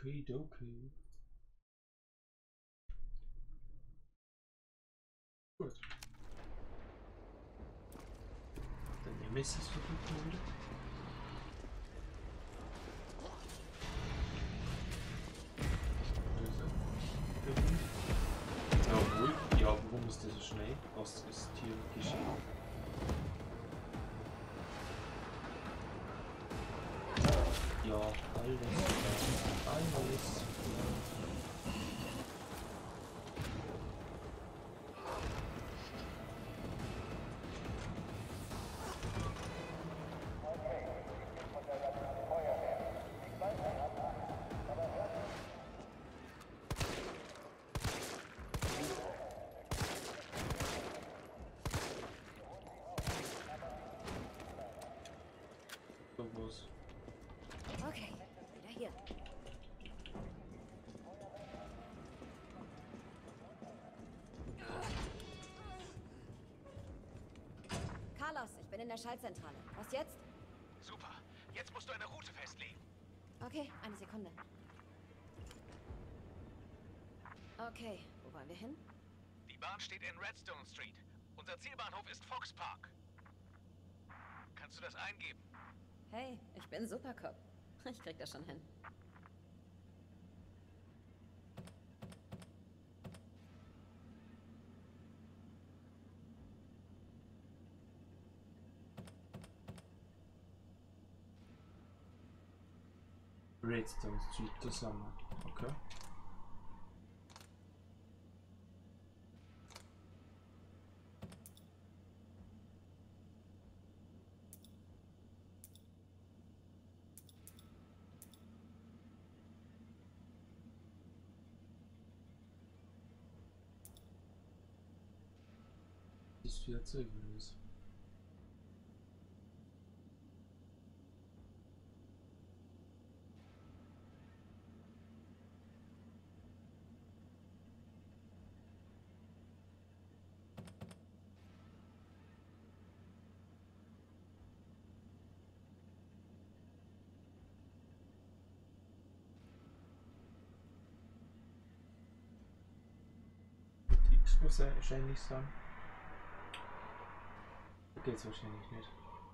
Okidoki. Gut. Der Nemesis versuchen wieder. Jawohl. Ja, warum ist das so schnell? Was ist hier geschehen? Ja, alles. Irgendwas. Okay, wieder hier. Carlos, ich bin in der Schaltzentrale. Was jetzt? Super. Jetzt musst du eine Route festlegen. Okay, eine Sekunde. Okay, wo wollen wir hin? Die Bahn steht in Redstone Street. Unser Zielbahnhof ist Fox Park. Kannst du das eingeben? Hey, ich bin Supercop. Ich krieg das schon hin. Redstone Street zusammen. Okay. Das ist viel Zeugnis. X muss wahrscheinlich sein. Da geht's wahrscheinlich nicht.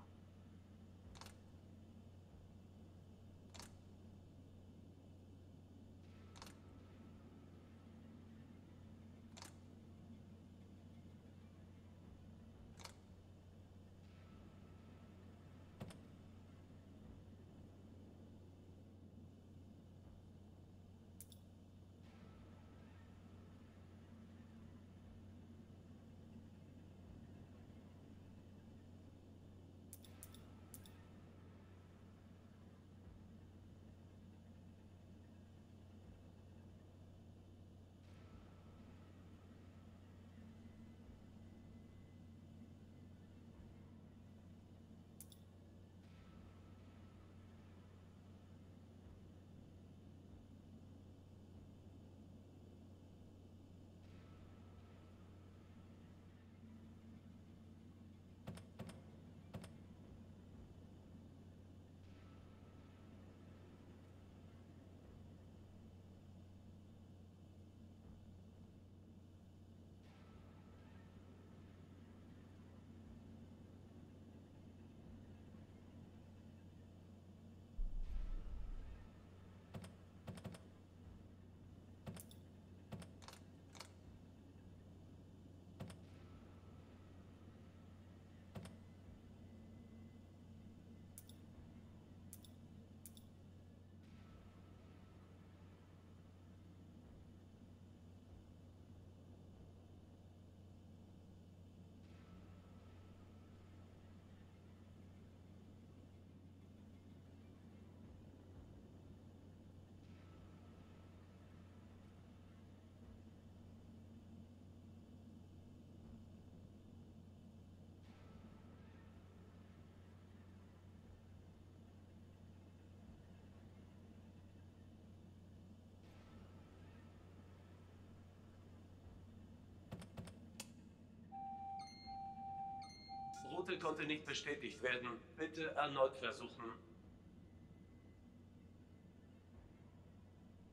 Route konnte nicht bestätigt werden. Bitte erneut versuchen.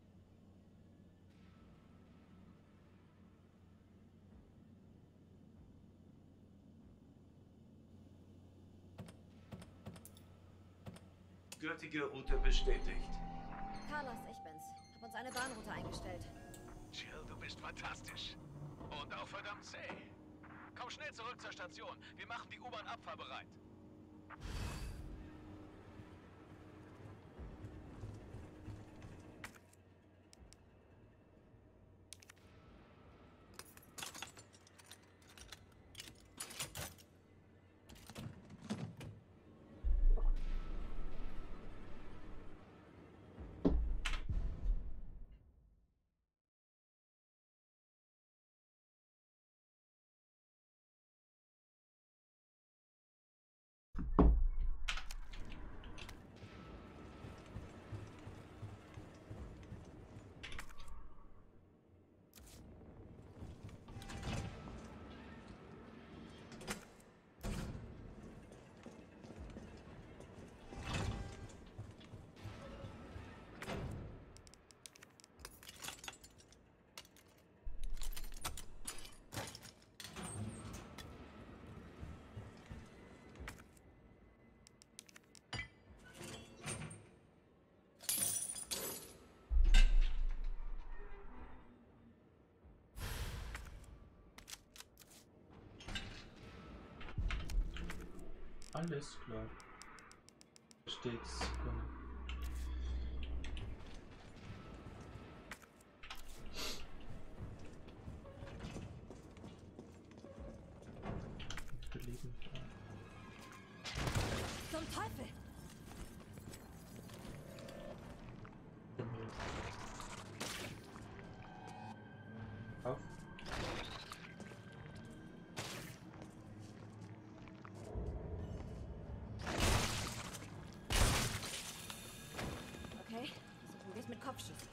Gültige Route bestätigt. Carlos, ich bin's. Hab uns eine Bahnroute eingestellt. Jill, du bist fantastisch. Und auch verdammt zäh. Komm schnell zurück zur Station. Wir machen die U-Bahn abfahrbereit. Alles klar. Steht's. Belegen. Zum Teufel! Auf. Okay, versuchen wir es mit Kopfschüssen.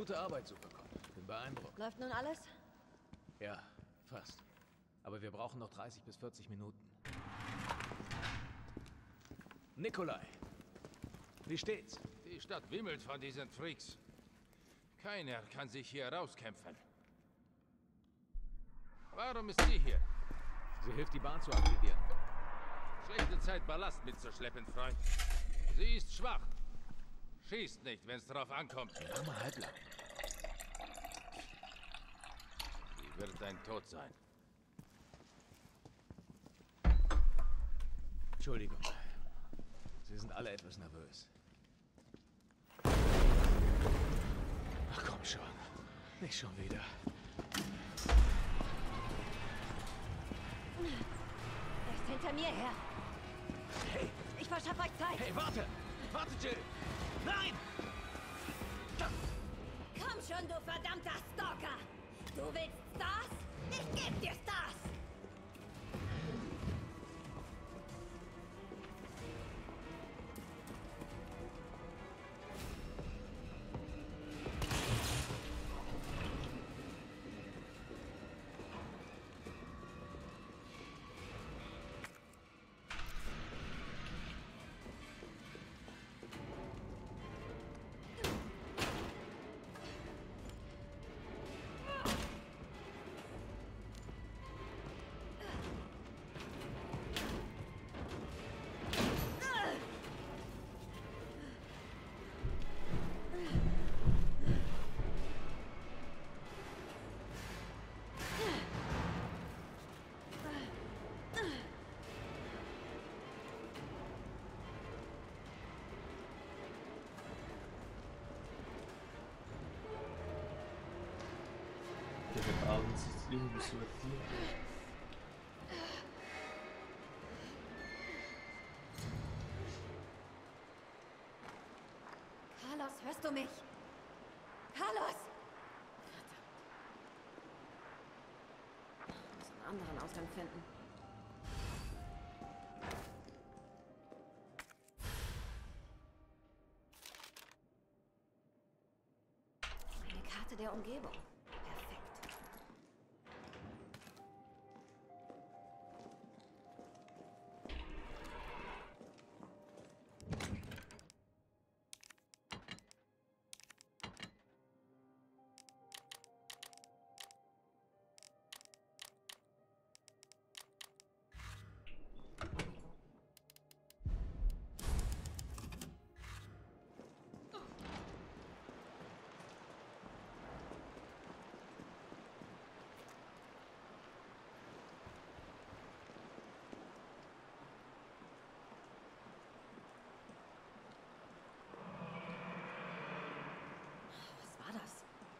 Gute Arbeit, Supercop. Bin beeindruckt. Läuft nun alles? Ja, fast. Aber wir brauchen noch 30 bis 40 Minuten. Nikolai, wie steht's? Die Stadt wimmelt von diesen Freaks. Keiner kann sich hier rauskämpfen. Warum ist sie hier? Sie hilft, die Bahn zu aktivieren. Schlechte Zeit, Ballast mitzuschleppen, Freund. Sie ist schwach. Schießt nicht, wenn's drauf ankommt. Mach mal halblang. Sie wird ein Tod sein. Entschuldigung. Sie sind alle etwas nervös. Ach komm schon. Nicht schon wieder. Er ist hinter mir her. Hey, Ich verschaffe euch Zeit. hey, warte! Warte, Jill! Nein! Komm schon, du verdammter Stalker! Du willst Stars? Ich geb dir Stars! Der wird abends jetzt irgendwie sortiert. Carlos, hörst du mich? Carlos! Ich muss einen anderen Ausgang finden. Eine Karte der Umgebung. Perfekt. Was war das?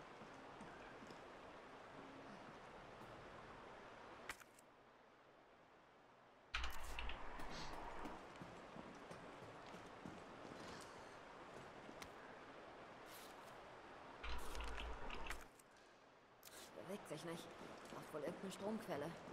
Bewegt sich nicht. Braucht wohl irgendeine Stromquelle.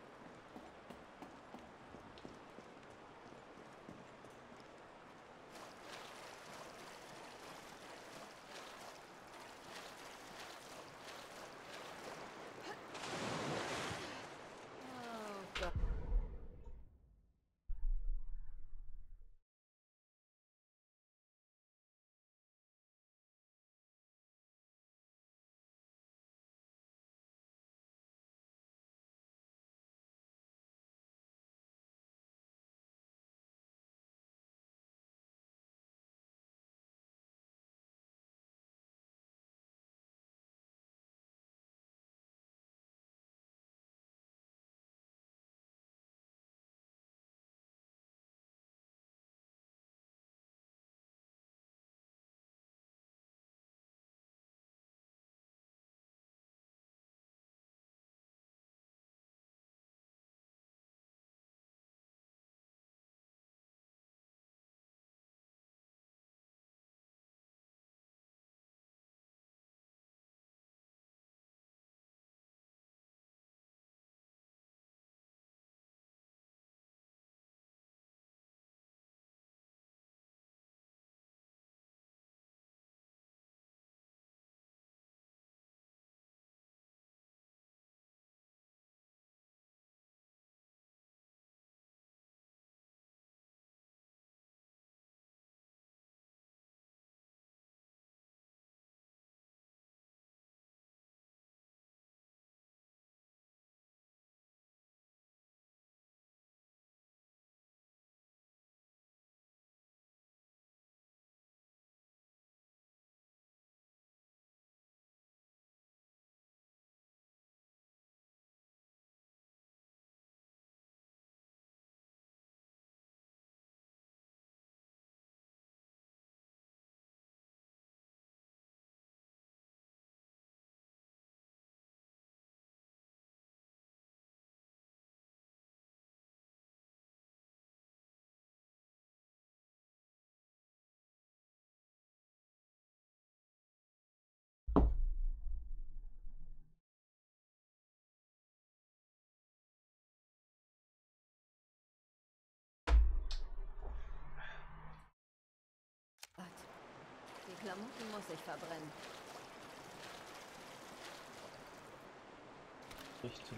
Klamotten muss ich verbrennen. Richtig.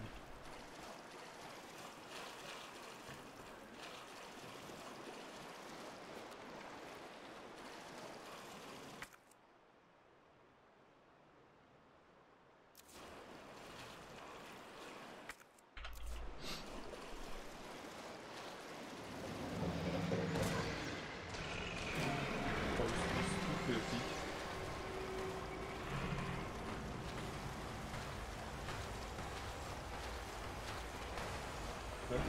Was bist du für Viech? Ja.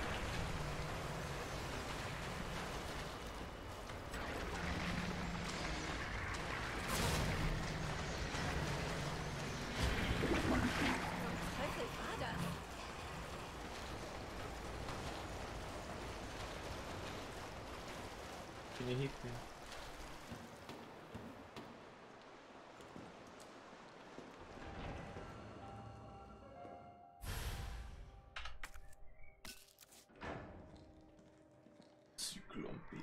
Teufel war das? Bin hier hinten. Zyklompi.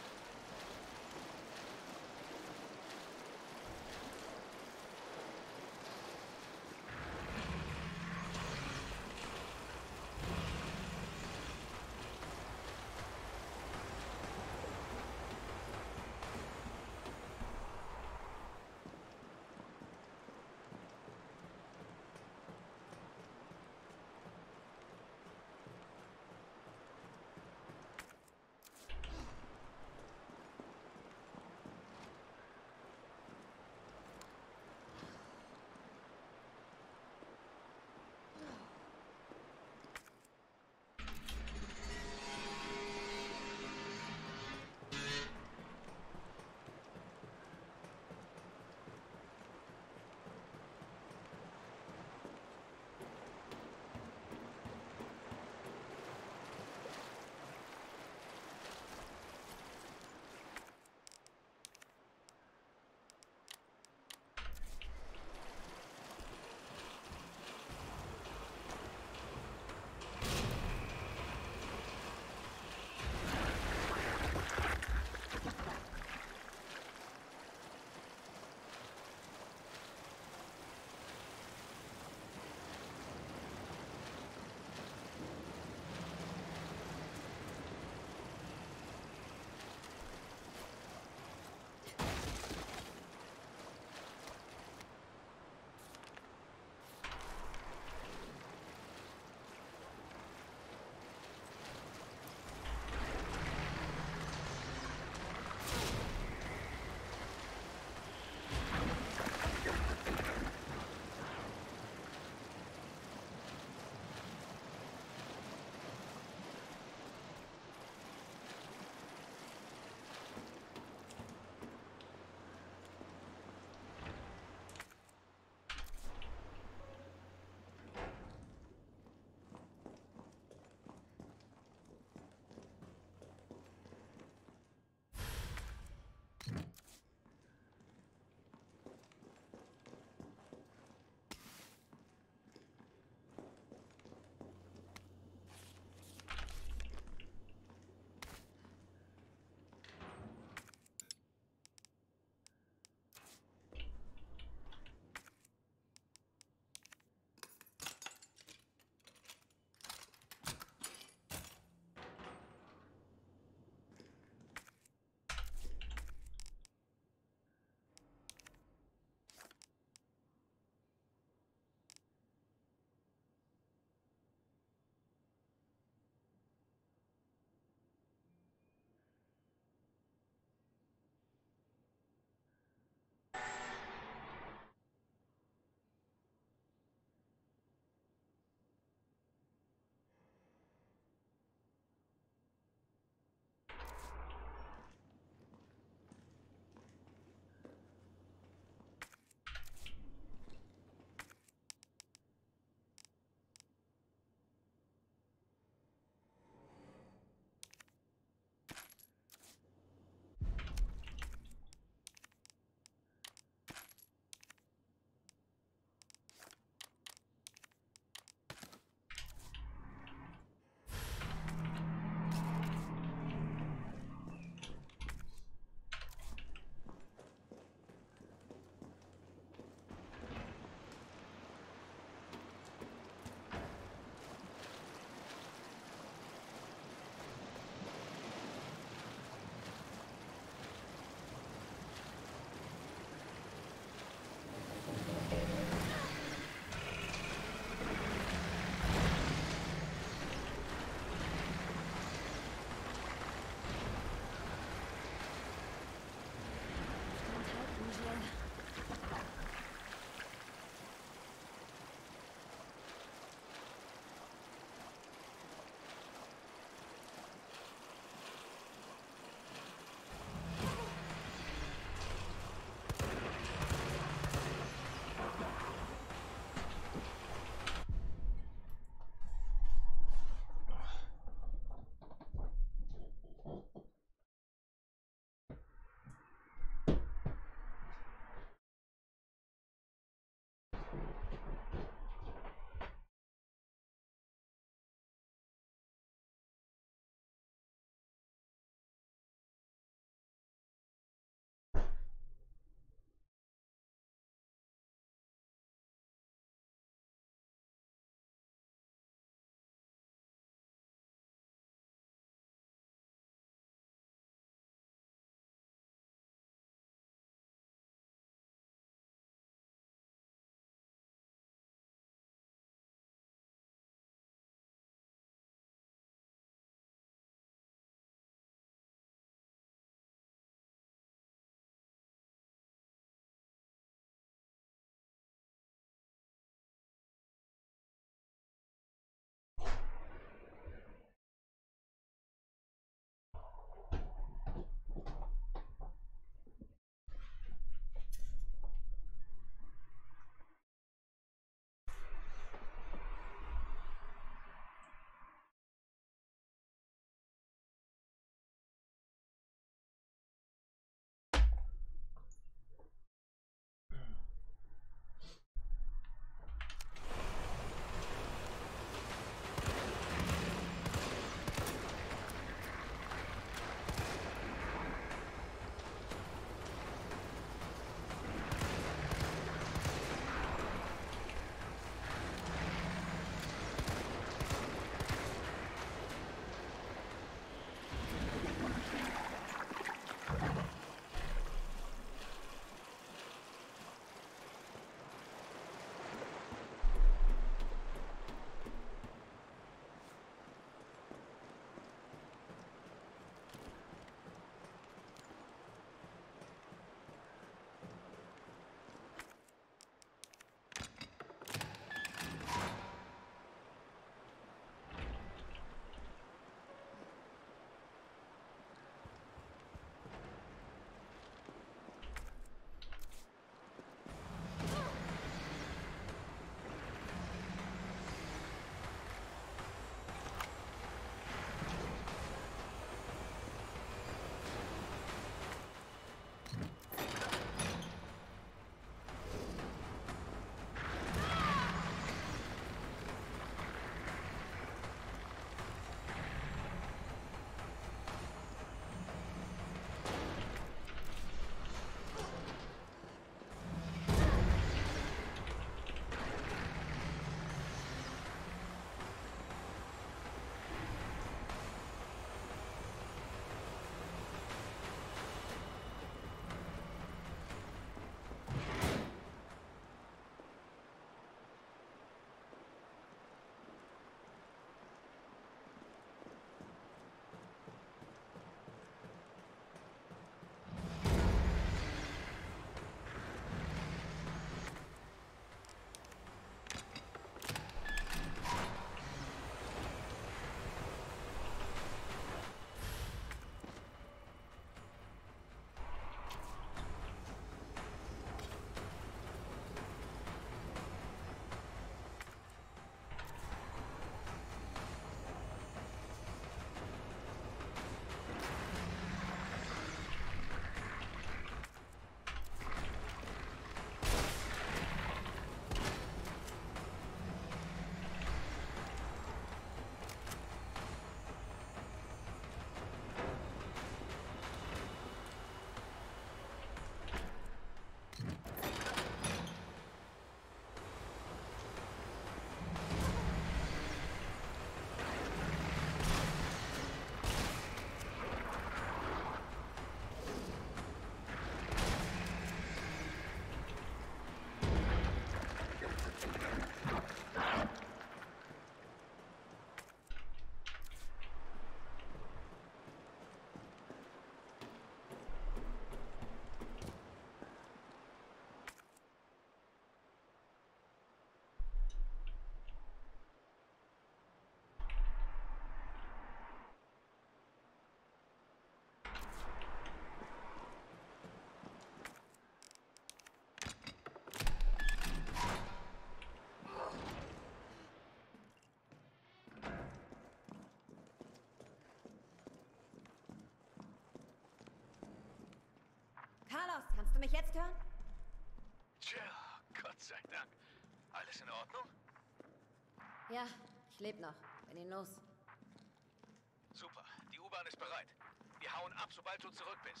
du mich jetzt hören? Tja, Gott sei Dank. Alles in Ordnung? Ja, ich lebe noch. Bin ihn los. Super, die U-Bahn ist bereit. Wir hauen ab, sobald du zurück bist.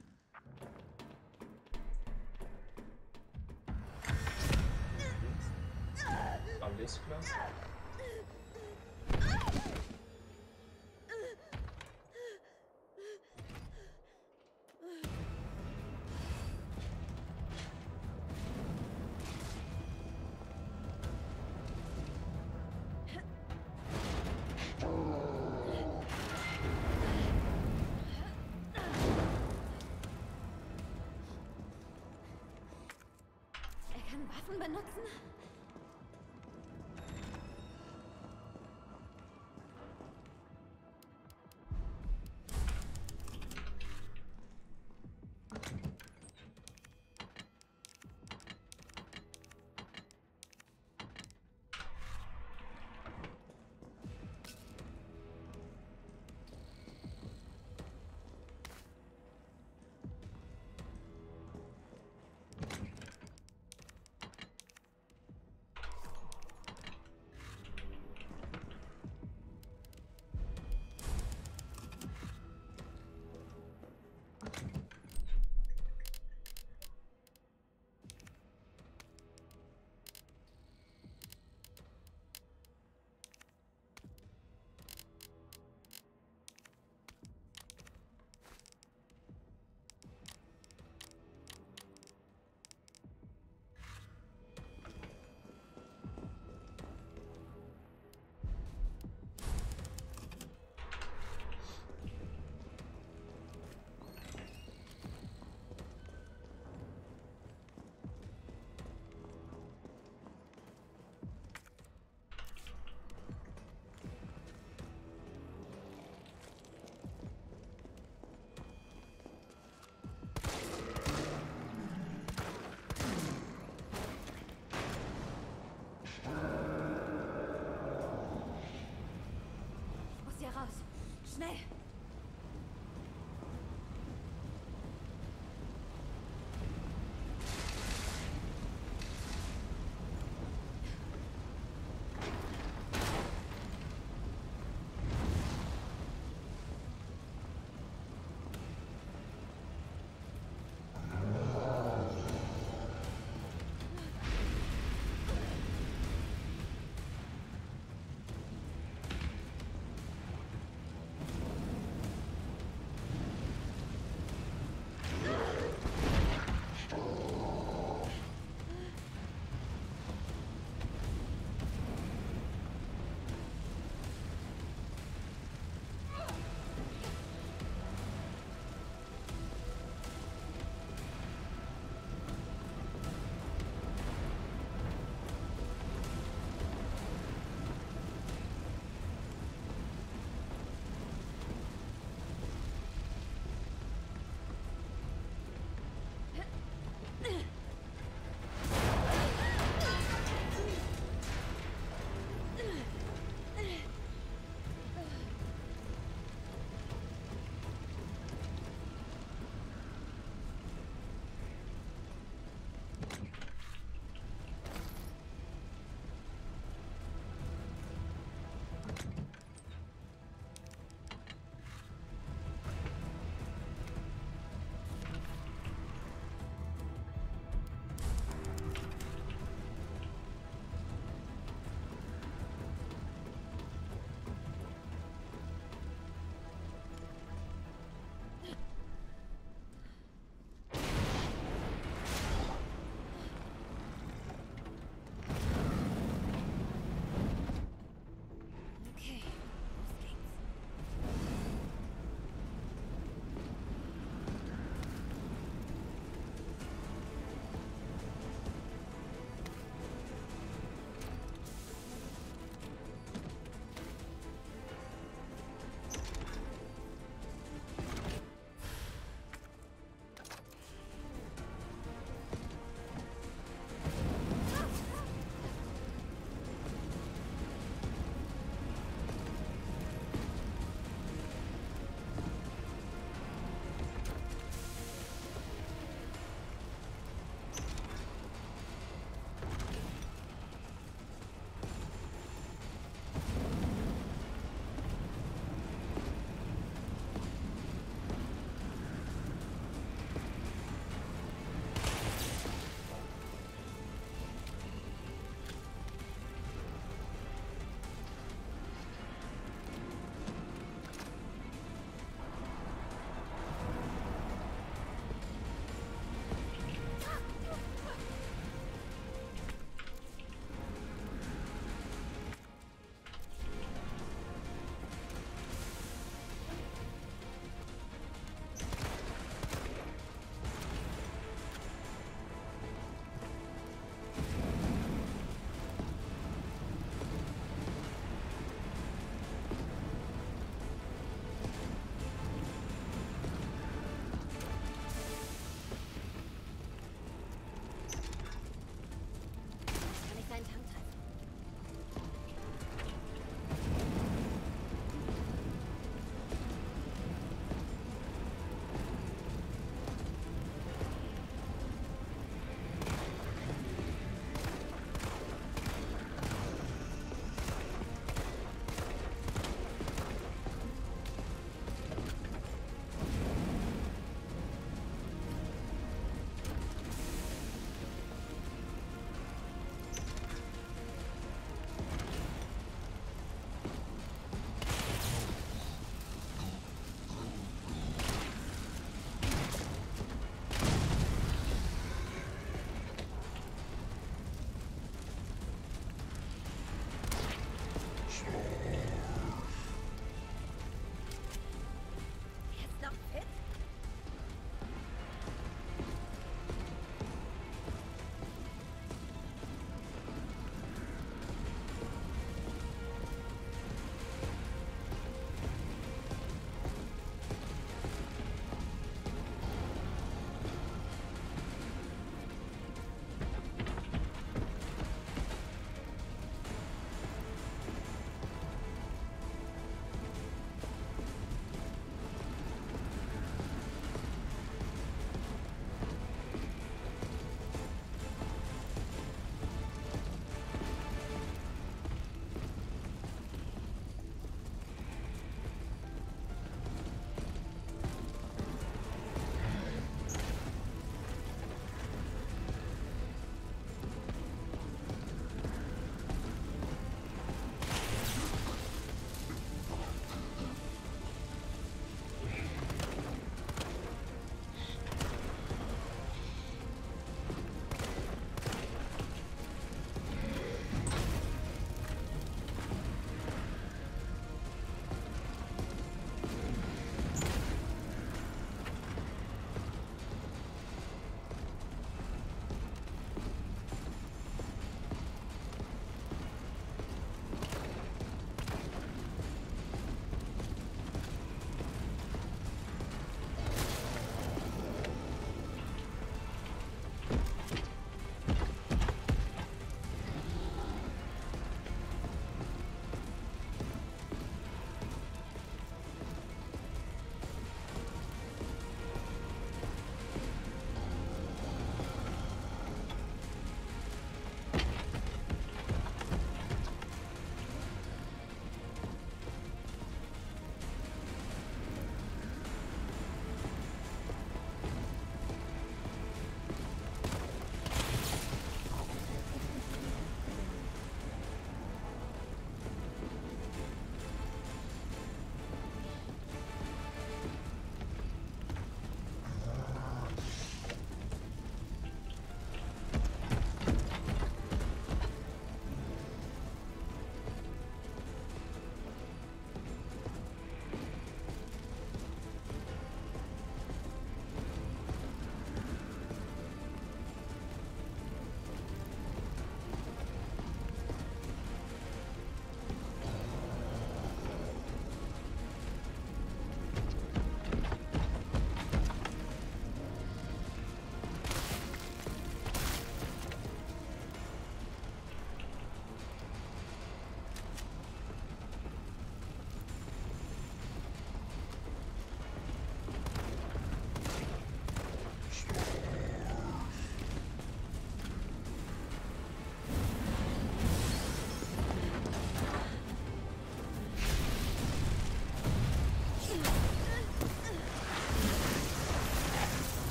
Alles klar. Er kann Waffen benutzen?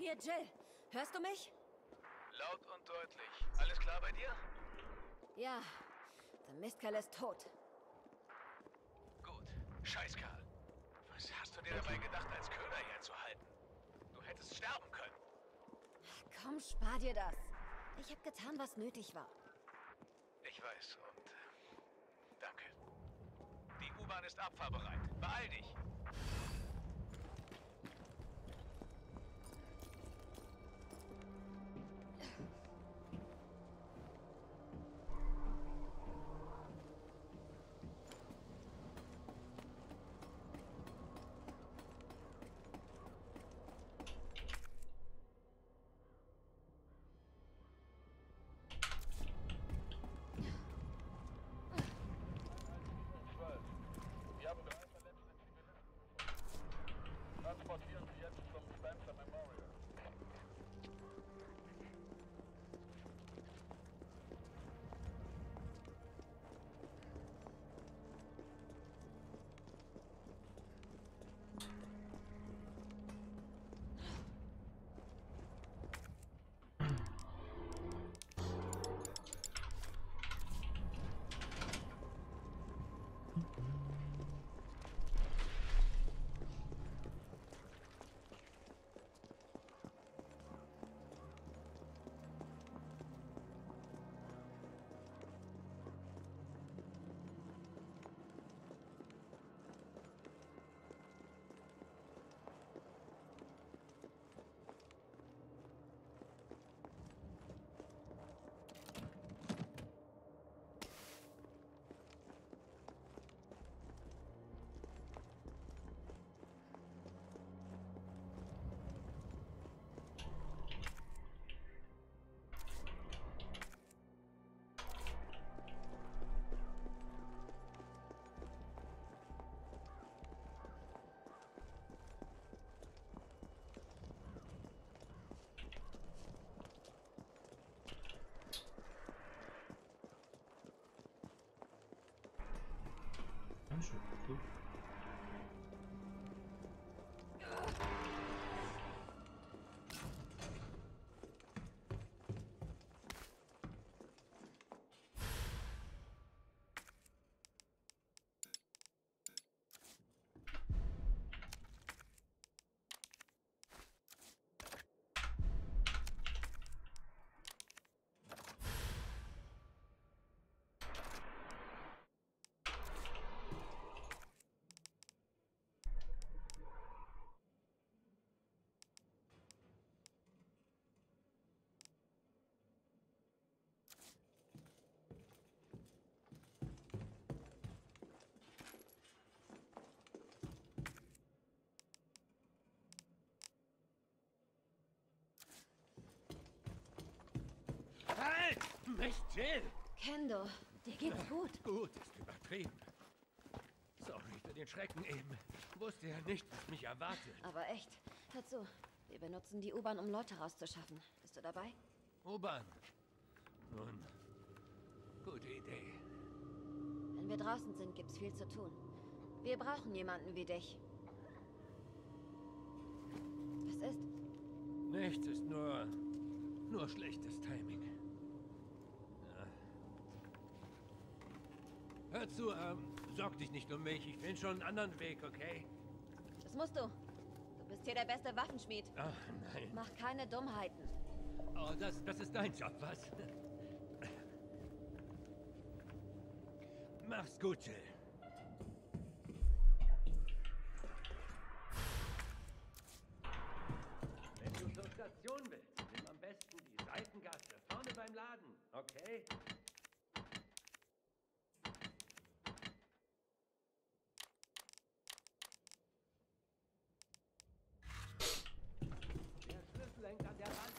Hier, Jill. Hörst du mich? Laut und deutlich. Alles klar bei dir? Ja. Der Mistkerl ist tot. Gut. Scheißkerl. Was hast du dir dabei gedacht, als Köder herzuhalten? Du hättest sterben können. Komm, spar dir das. Ich habe getan, was nötig war. Ich weiß und danke. Die U-Bahn ist abfahrbereit. Beeil dich. Wir haben 3 verletzte Zivilisten. Transportieren Sie jetzt zum Spencer Memorial. Dankeschön. Cool. Halt! Nicht Jill! Kendo, dir geht's gut. Gut ist übertrieben. Sorry für den Schrecken eben. Wusste ja nicht, was mich erwartet. Aber echt, hör zu. Wir benutzen die U-Bahn, um Leute rauszuschaffen. Bist du dabei? U-Bahn. Nun, gute Idee. Wenn wir draußen sind, gibt's viel zu tun. Wir brauchen jemanden wie dich. Was ist? Nichts ist nur schlechtes Timing. Ja. Hör zu, sorg dich nicht um mich. Ich finde schon einen anderen Weg, okay? Das musst du. Du bist hier der beste Waffenschmied. Ach, nein. Mach keine Dummheiten. Oh, das ist dein Job, was? Mach's gut, Jill. Wenn du zur Station willst, nimm am besten die Seitengasse vorne beim Laden, okay? Der Schlüssel hängt an der Wand.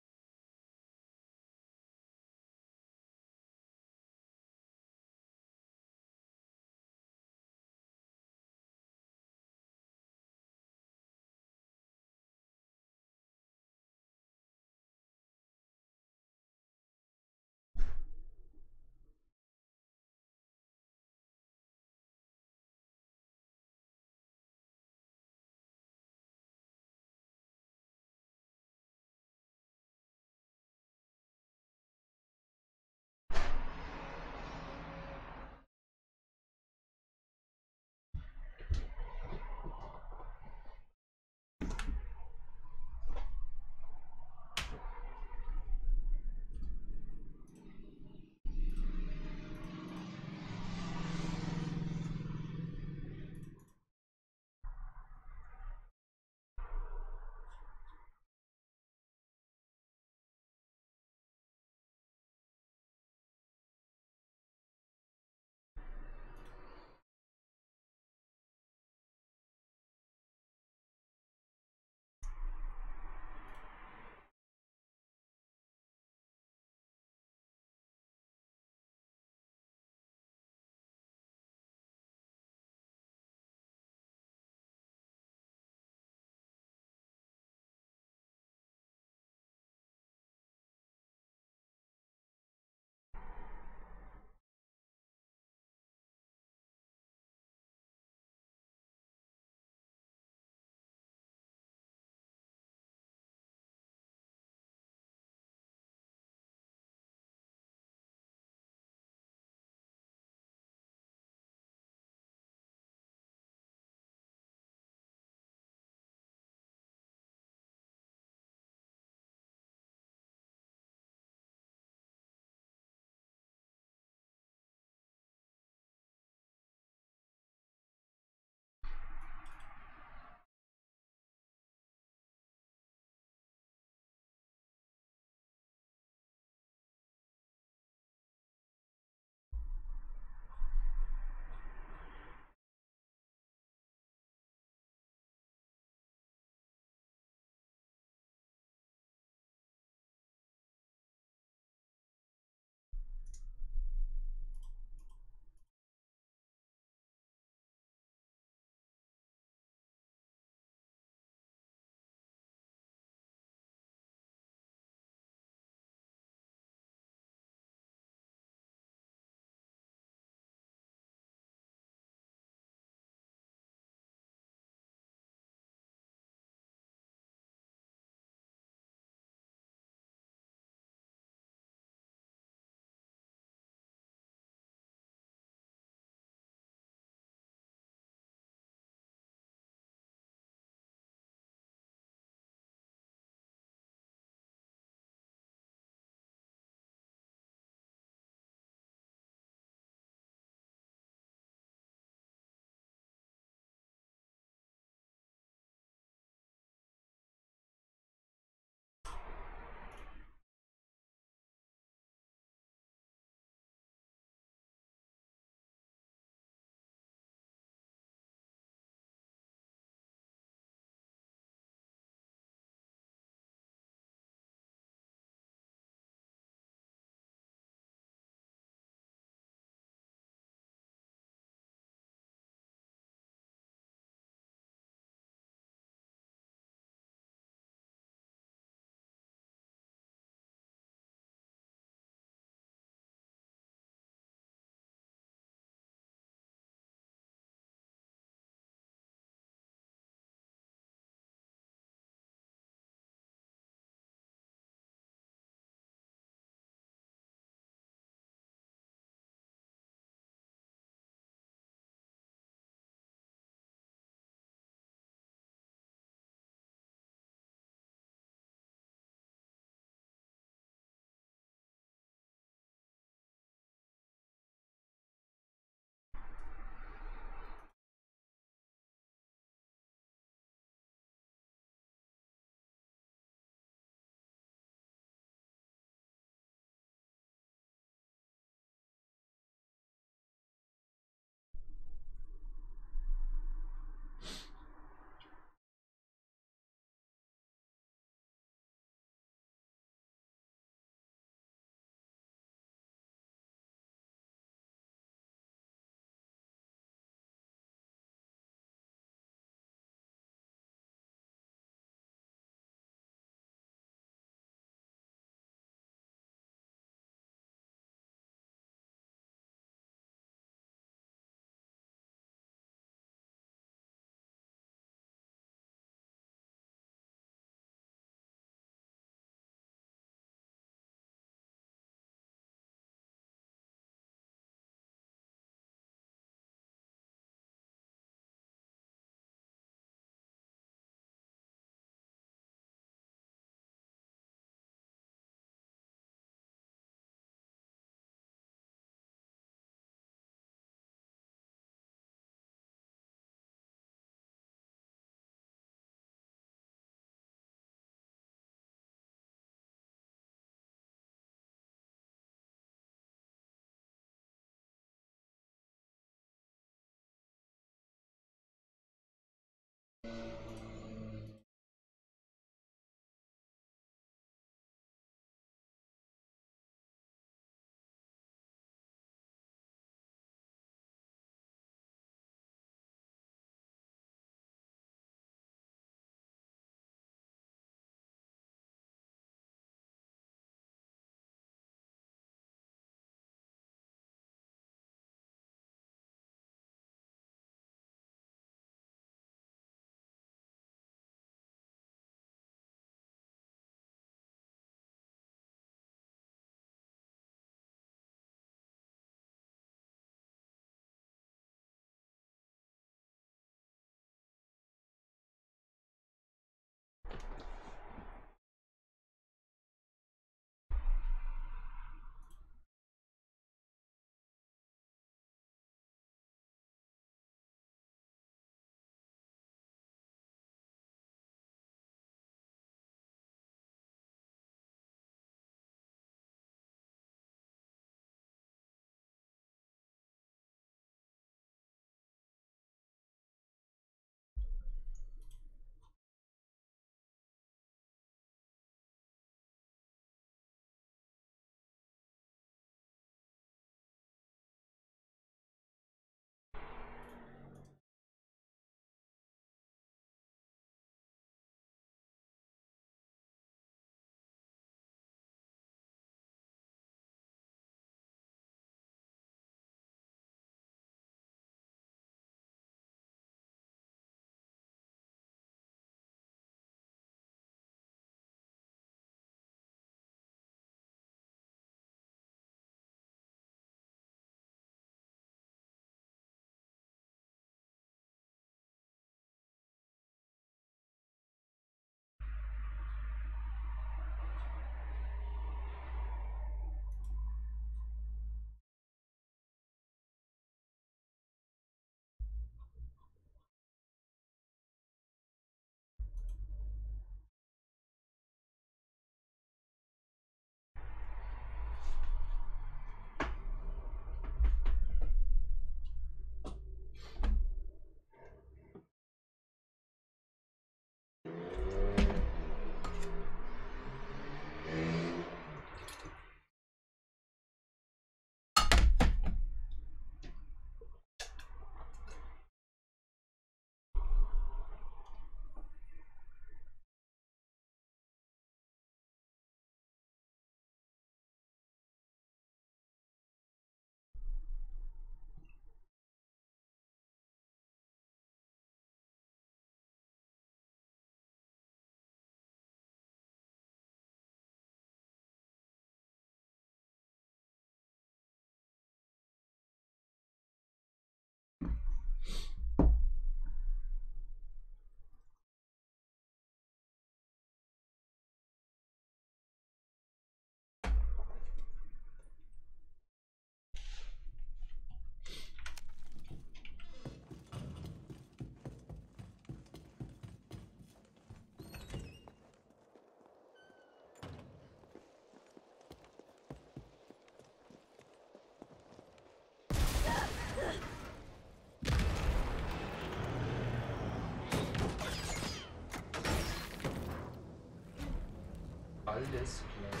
Alles klar.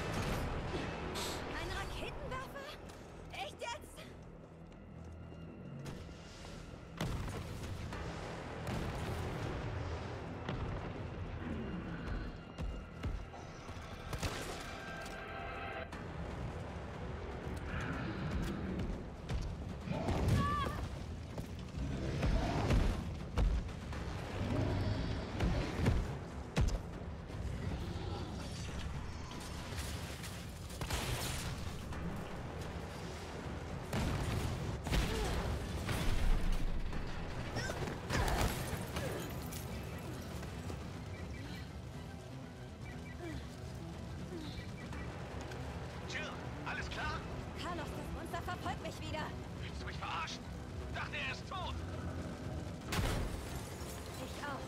Ein Raketenwerfer? Echt jetzt? Jill, alles klar? Carlos, das Monster verfolgt mich wieder. Willst du mich verarschen? Dachte, er ist tot. Ich auch.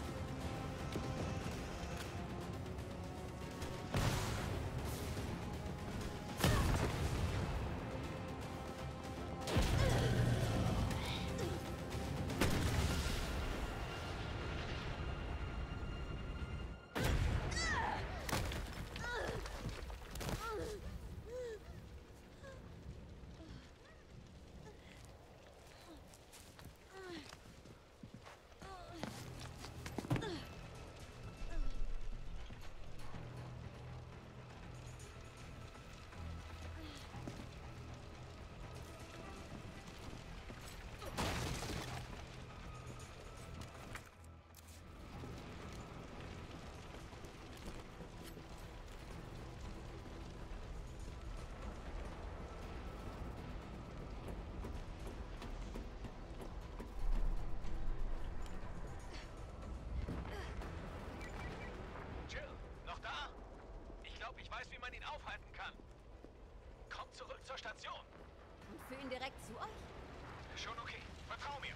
für ihn direkt zu euch? Schon okay. Vertrau mir.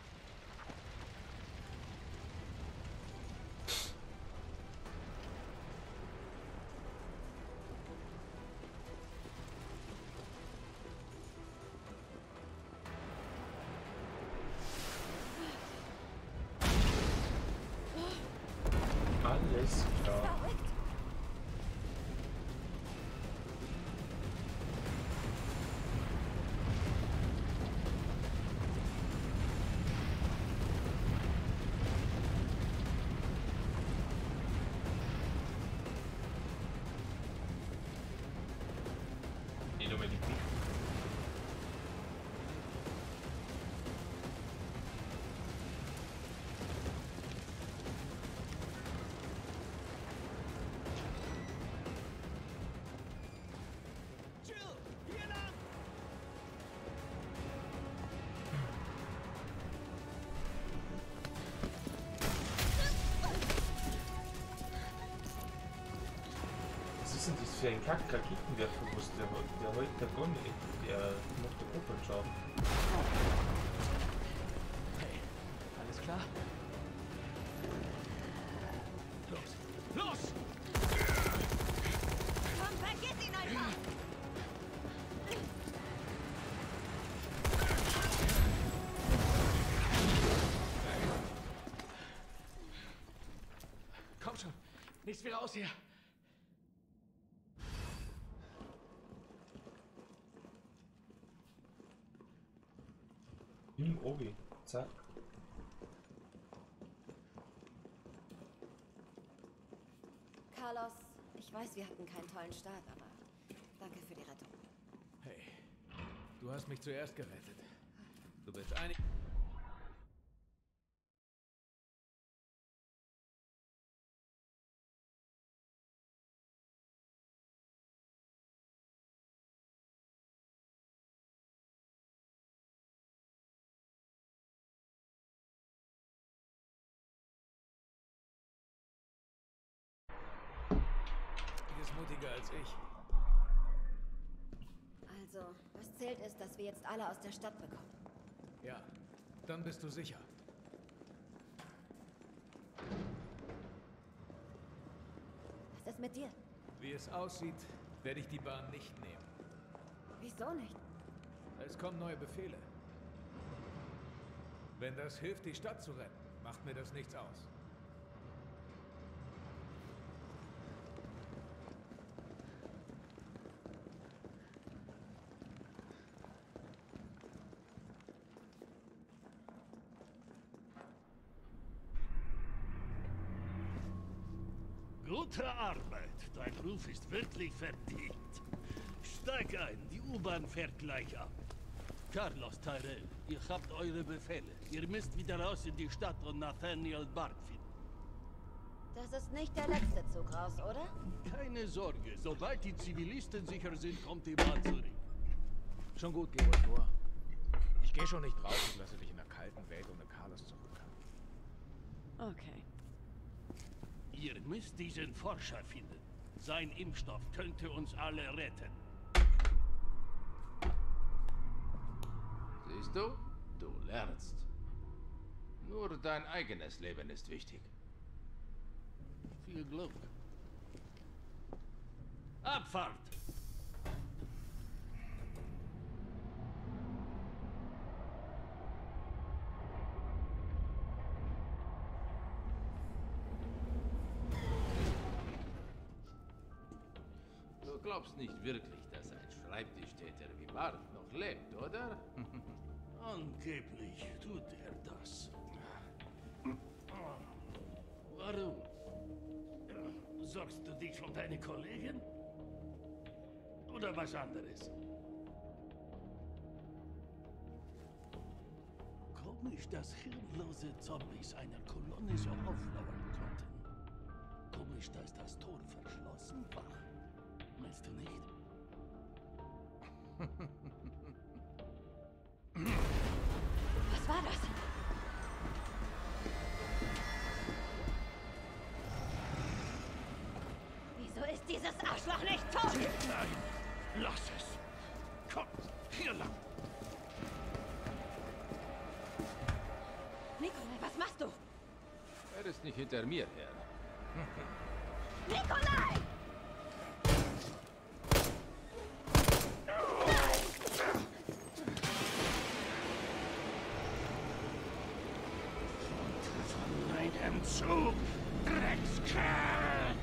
Alles klar. Verrückt. Nee, nur mal die Blick. Was ist denn das für ein Kack-Raketenwerfer, der heute der Gonne, der macht der Gruppe Hey, alles klar? Los! Los! Komm, vergiss ihn einfach! Komm schon! Nichts wie raus hier! Im Obi. Zack. Carlos, ich weiß, wir hatten keinen tollen Start, aber danke für die Rettung. Hey, du hast mich zuerst gerettet. Du bist einig... mutiger als ich. Also, was zählt ist, dass wir jetzt alle aus der Stadt bekommen. Ja, dann bist du sicher. Was ist mit dir? Wie es aussieht, werde ich die Bahn nicht nehmen. Wieso nicht? Es kommen neue Befehle. Wenn das hilft, die Stadt zu retten, macht mir das nichts aus. Gute Arbeit. Dein Ruf ist wirklich verdient. Steig ein, die U-Bahn fährt gleich ab. Carlos, Tyrell, ihr habt eure Befehle. Ihr müsst wieder raus in die Stadt und Nathaniel Bart finden. Das ist nicht der letzte Zug raus, oder? Keine Sorge, sobald die Zivilisten sicher sind, kommt die Bahn zurück. Schon gut, geh ruhig vor. Ich gehe schon nicht raus und lasse dich in der kalten Welt ohne Carlos zurück. Okay. Ihr müsst diesen Forscher finden. Sein Impfstoff könnte uns alle retten. Siehst du? Du lernst. Nur dein eigenes Leben ist wichtig. Viel Glück. Abfahrt! Du glaubst nicht wirklich, dass ein Schreibtischtäter wie Bart noch lebt, oder? Angeblich tut er das. Warum? Sorgst du dich um deine Kollegen? Oder was anderes? Komisch, dass hirnlose Zombies einer Kolonne so auflauern konnten. Komisch, dass das Tor verschlossen war. Meinst du nicht? Was war das? Wieso ist dieses Arschloch nicht tot? Nein, lass es. Komm, hier lang. Was machst du? Er ist nicht hinter mir her. Nikolai! Meinem Zug, Dreckskerl!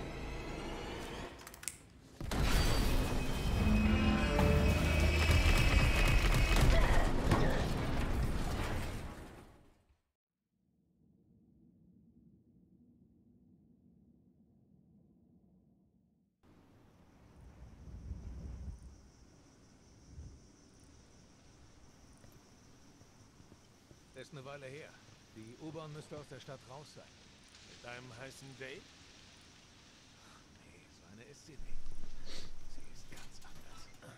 Ist eine Weile her. Die U-Bahn müsste aus der Stadt raus sein. Mit einem heißen Date? Nee, so eine ist sie nicht. Sie ist ganz anders.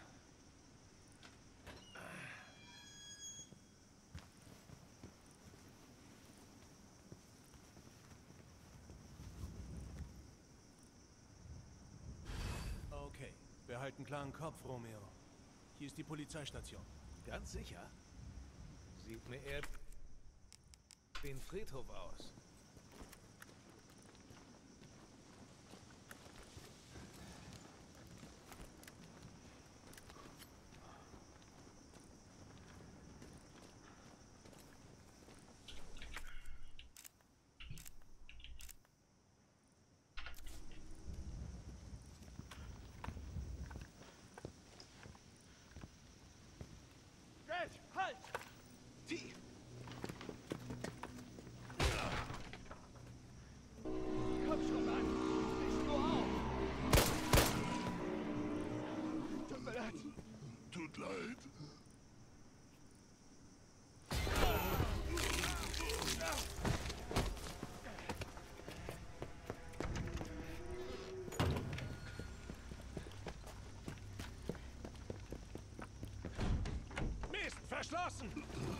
Okay, wir halten klaren Kopf, Romeo. Hier ist die Polizeistation. Ganz sicher? Sieht mir eher wie ein Friedhof aus. Halt! Die! Komm schon, Mann! Stehst nur auf! Tut mir leid. Tut leid. Mist, verschlossen!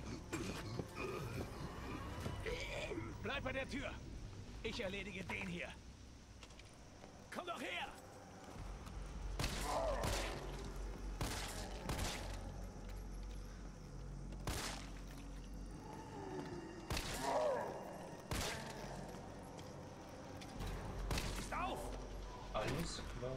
Bleib bei der Tür. Ich erledige den hier. Komm doch her! Ist auf! Alles klar.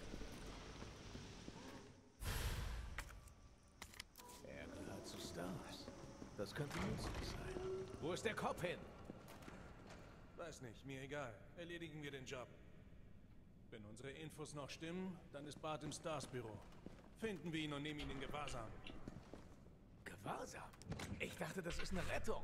Er gehört zu Stars. Das könnte nützlich sein. Wo ist der Kopf hin? Weiß nicht, mir egal. Erledigen wir den Job. Wenn unsere Infos noch stimmen, dann ist Bart im Stars-Büro. Finden wir ihn und nehmen ihn in Gewahrsam. Gewahrsam? Ich dachte, das ist eine Rettung.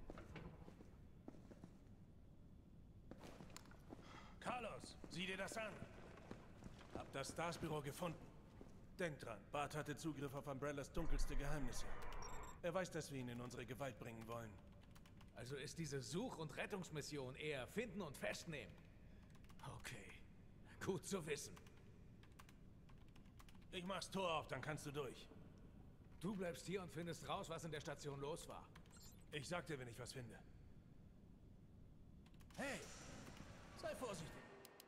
Carlos, sieh dir das an. Hab das Stars-Büro gefunden. Denk dran, Bart hatte Zugriff auf Umbrellas dunkelste Geheimnisse. Er weiß, dass wir ihn in unsere Gewalt bringen wollen. Also ist diese Such- und Rettungsmission eher finden und festnehmen. Okay, gut zu wissen. Ich mach's Tor auf, dann kannst du durch. Du bleibst hier und findest raus, was in der Station los war. Ich sag dir, wenn ich was finde. Hey, sei vorsichtig.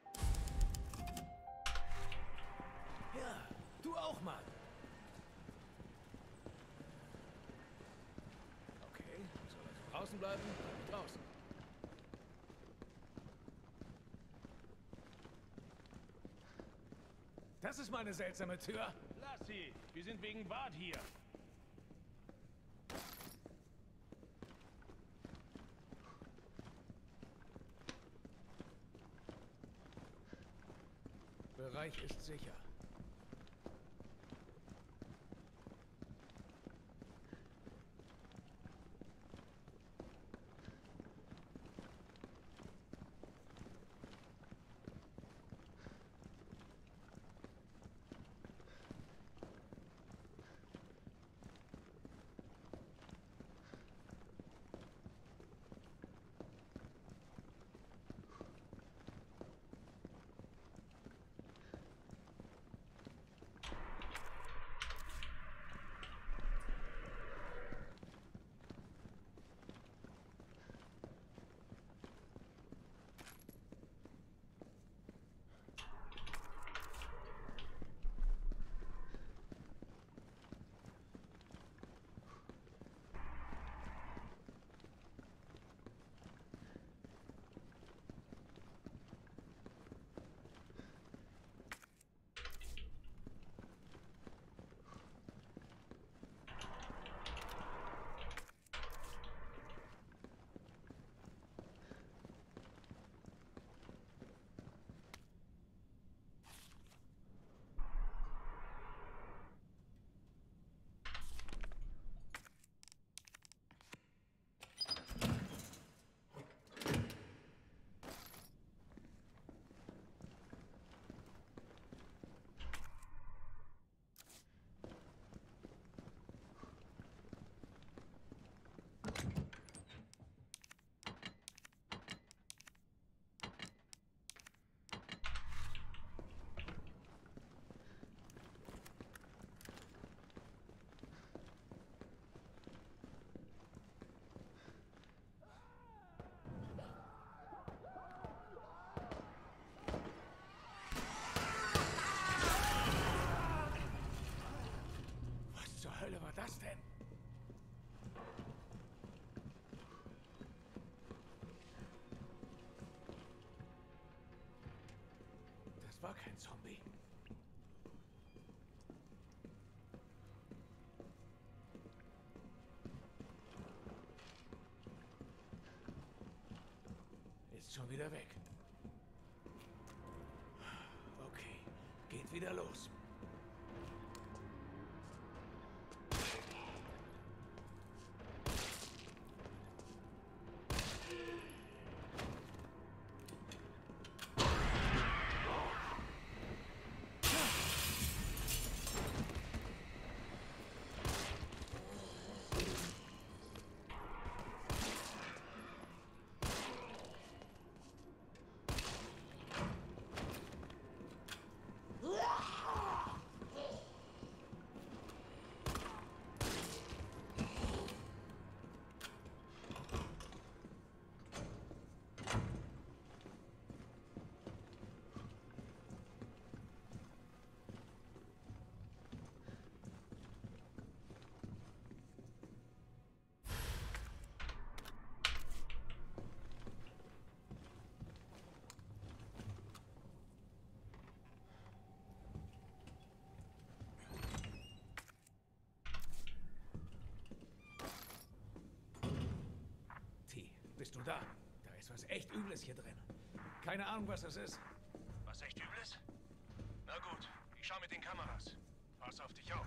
Ja, du auch, Mann. Okay, soll also draußen bleiben? Draußen. Das ist mal eine seltsame Tür. Lass sie, wir sind wegen Bart hier. Bereich ist sicher. war kein Zombie. Ist schon wieder weg. Okay, geht wieder los. Bist du da? Da ist was echt Übles hier drin. Keine Ahnung, was das ist. Was echt Übles? Na gut, ich schau mit den Kameras. Pass auf dich auf.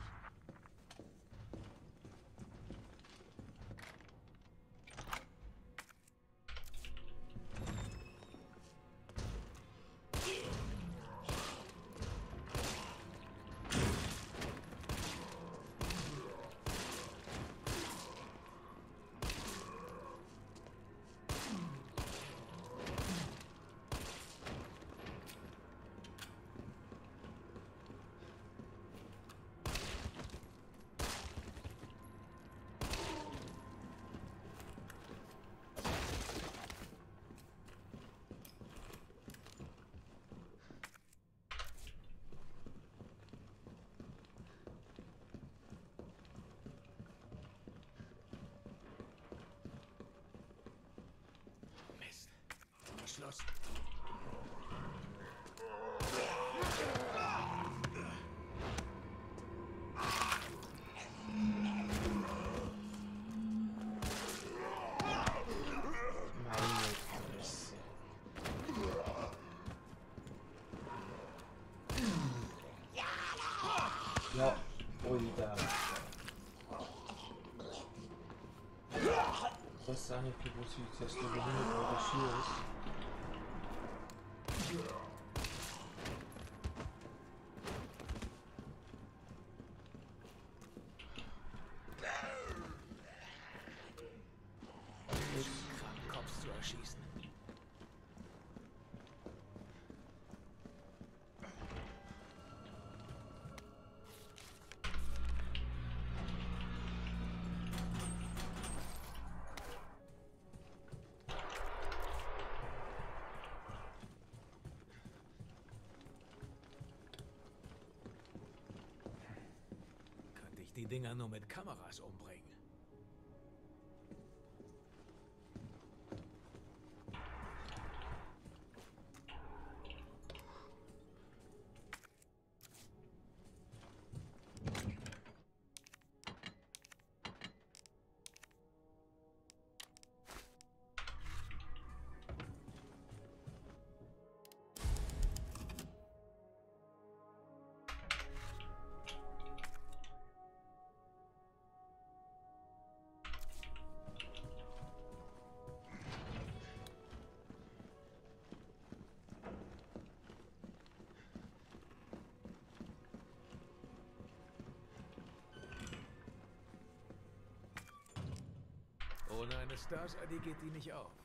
Schloss. Ja, ui, da. Ich weiß gar nicht, wo sie jetzt nur gehindert, wo das hier ist. Kopf zu erschießen. Könnte ich die Dinger nur mit Kameras umbringen? Ohne eine Stars-ID geht die nicht auf.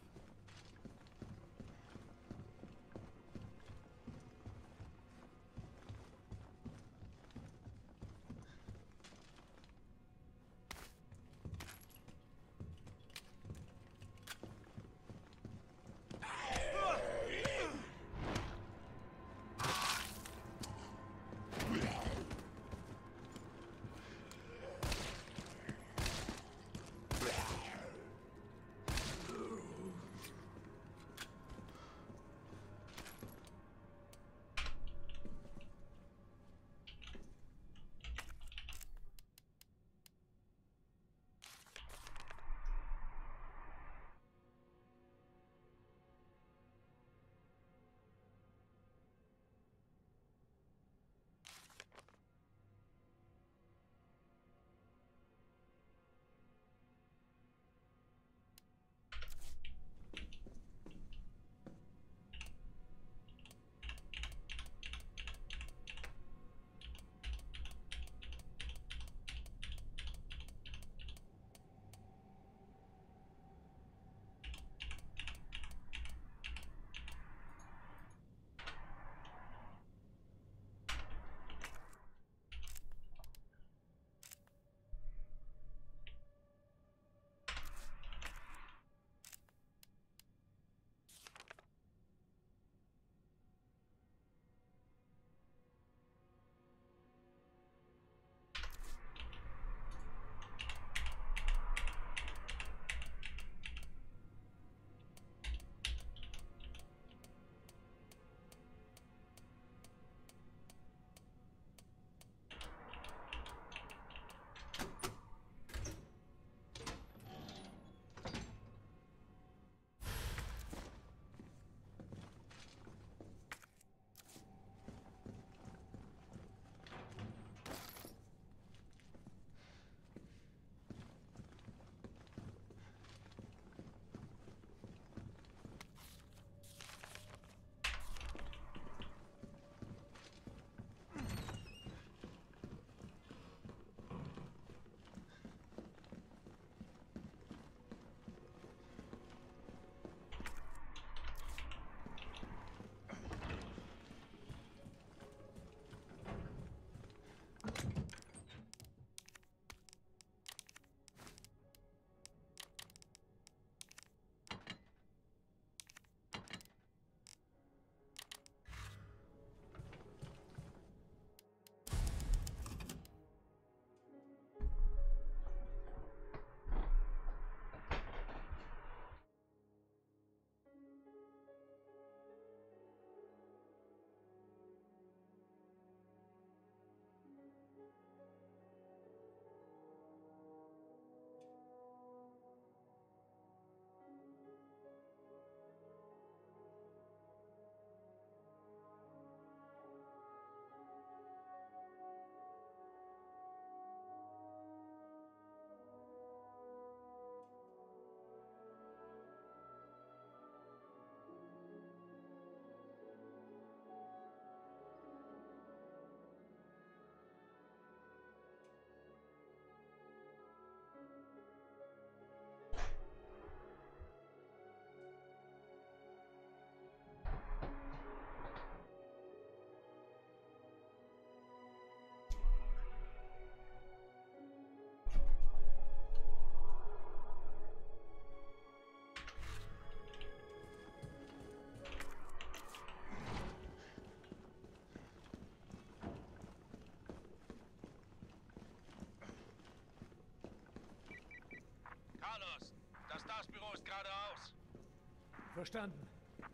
Verstanden.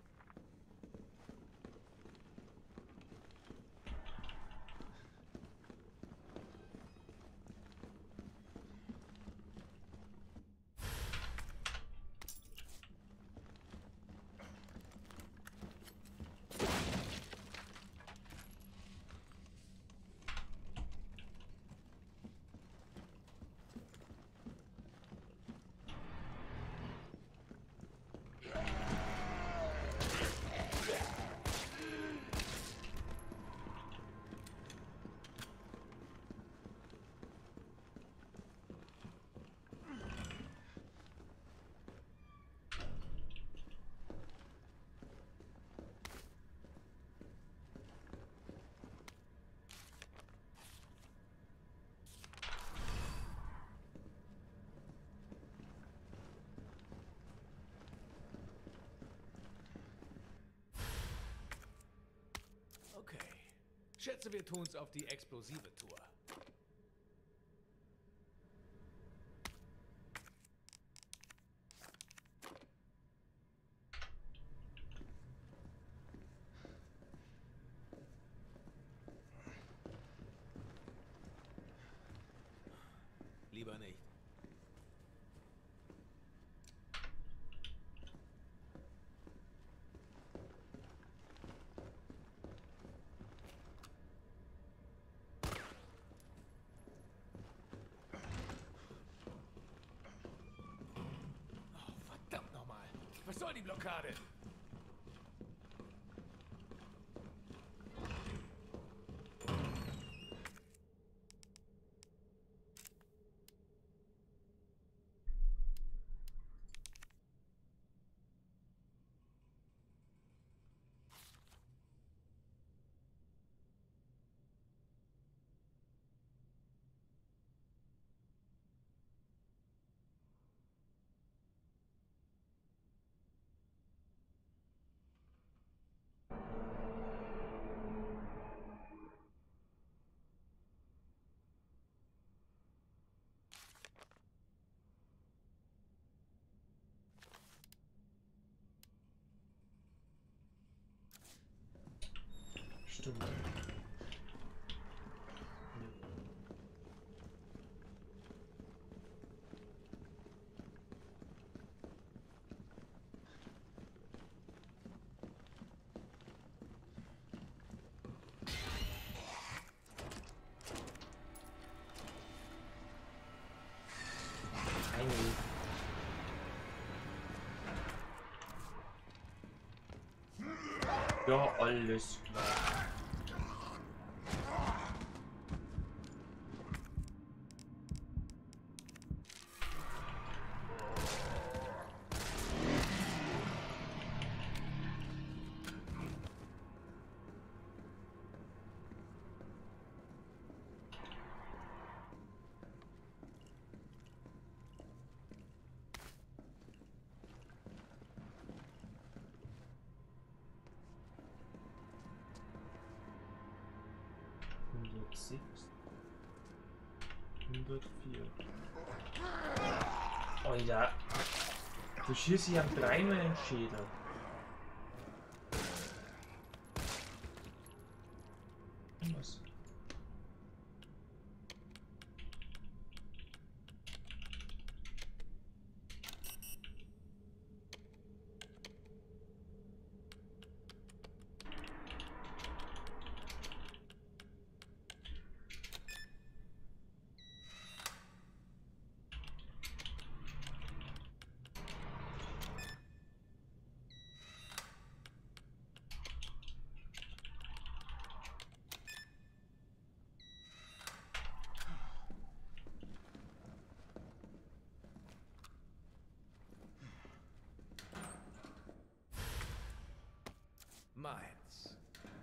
Okay. Schätze, wir tun's auf die explosive Tour. Lieber nicht. Verdammt nochmal! Was soll die Blockade? Stimmt. Ja, alles klar. Sechs. 104. Oh ja. Du schießt sie am dreimal in den Schädel. Was? Meins.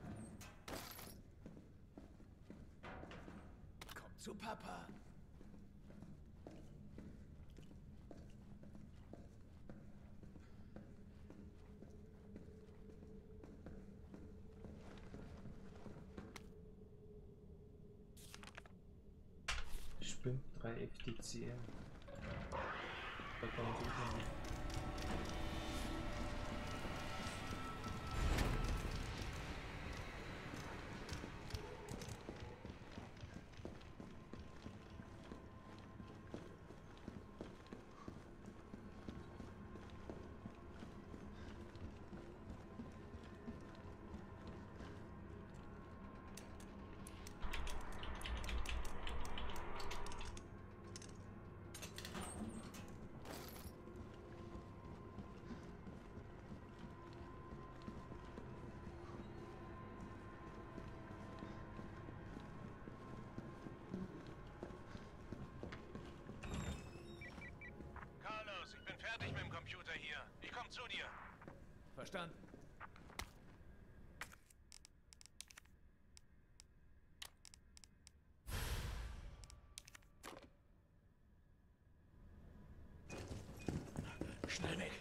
Komm zu Papa. Spinnt 3 FTCM. Da kann man so Verstanden. Schnell weg.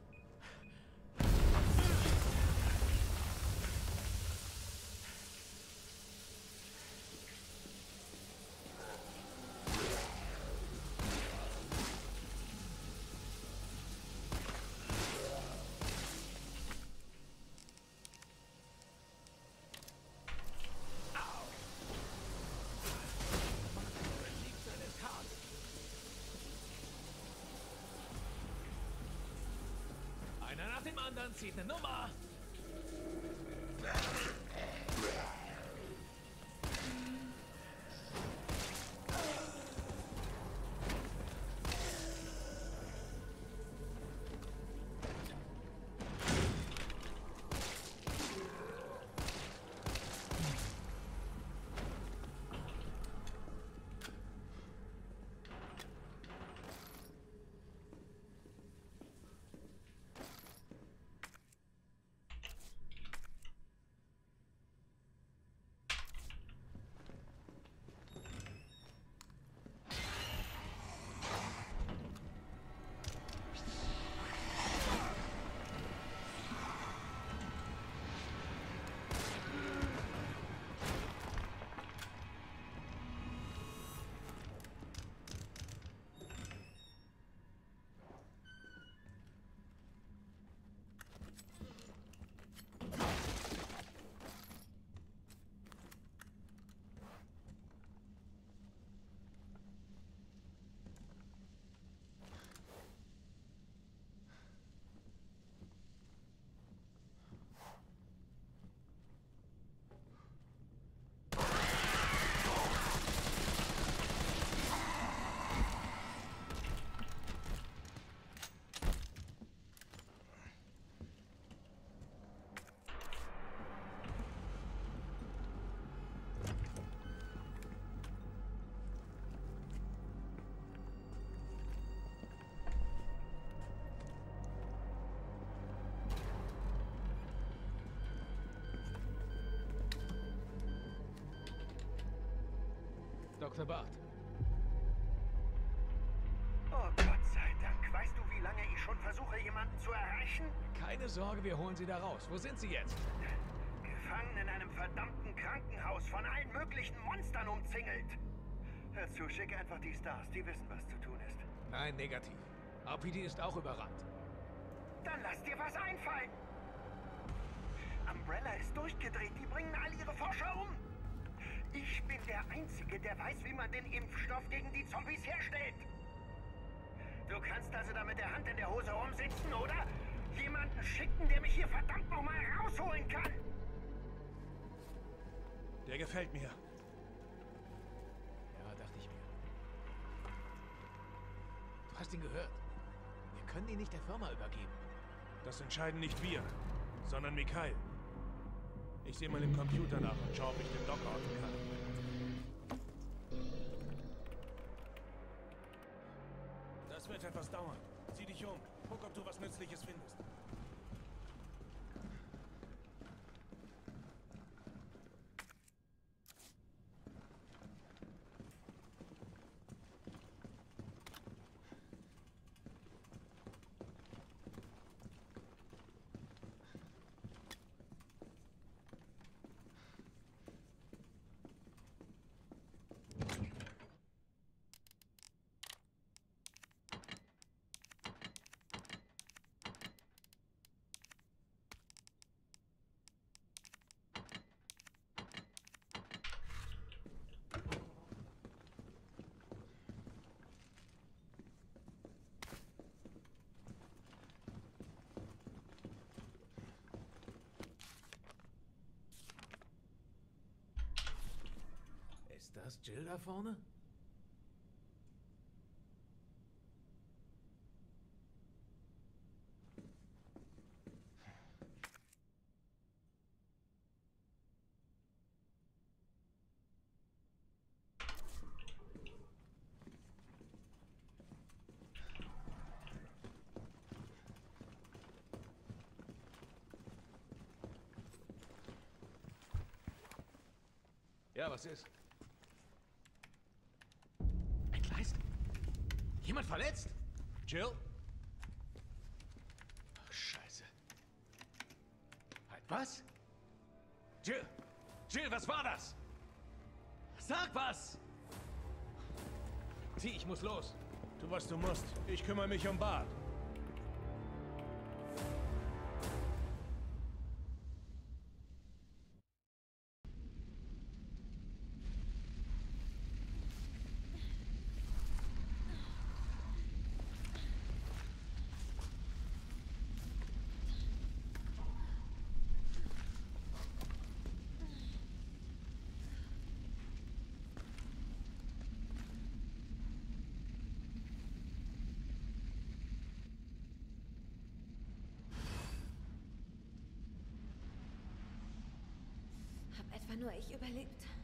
Einer nach dem anderen zieht eine Nummer. Dr. Bart. Oh Gott sei Dank. Weißt du, wie lange ich schon versuche, jemanden zu erreichen? Keine Sorge, wir holen Sie da raus. Wo sind Sie jetzt? Gefangen in einem verdammten Krankenhaus, von allen möglichen Monstern umzingelt. Hör zu, schick einfach die Stars. Die wissen, was zu tun ist. Nein, negativ. RPD ist auch überrannt. Dann lass dir was einfallen. Umbrella ist durchgedreht. Die bringen all ihre Forscher um. Ich bin der Einzige, der weiß, wie man den Impfstoff gegen die Zombies herstellt. Du kannst also da mit der Hand in der Hose rumsitzen, oder? Jemanden schicken, der mich hier verdammt nochmal rausholen kann. Der gefällt mir. Ja, dachte ich mir. Du hast ihn gehört. Wir können ihn nicht der Firma übergeben. Das entscheiden nicht wir, sondern Mikhail. Ich sehe mal im Computer nach und schaue, ob ich den Doc orten kann. Das wird etwas dauern. Sieh dich um. Guck, ob du was Nützliches findest. Ist das Jill da vorne? Ja, was ist? Entgleist? Jemand verletzt? Jill? Ach, Scheiße. Halt, was? Jill! Jill, was war das? Sag was! Sieh, ich muss los. Tu, was du musst. Ich kümmere mich um Bart. Hab etwa nur ich überlebt?